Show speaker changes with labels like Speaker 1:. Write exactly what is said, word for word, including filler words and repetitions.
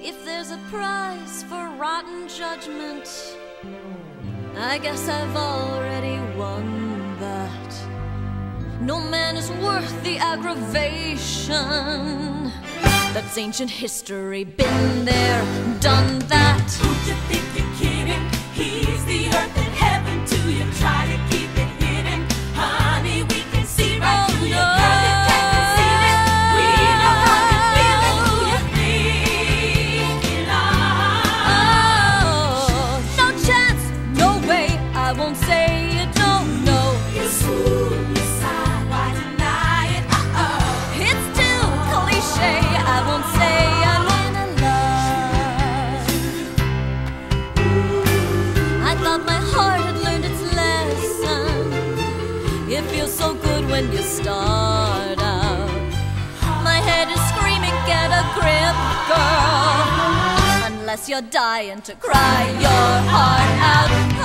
Speaker 1: If there's a prize for rotten judgment, I guess I've already won that. No man is worth the aggravation. That's ancient history, been there, done that.
Speaker 2: Who you think you're kidding? He's the earth and heaven to you. Try to keep it hidden, honey. We can see right
Speaker 1: Oh,
Speaker 2: through
Speaker 1: no.
Speaker 2: you, girl. You can't conceive it. We know how you feel and who you're thinking of.
Speaker 1: Oh, no chance, no way, I won't say you don't know.
Speaker 2: You swoon, you sigh, why deny it? Uh-oh.
Speaker 1: It's too cliche, I won't say I'm in love. I thought my heart had learned its lesson. It feels so good when you start out. My head is screaming, get a grip, girl. Unless you're dying to cry your heart out.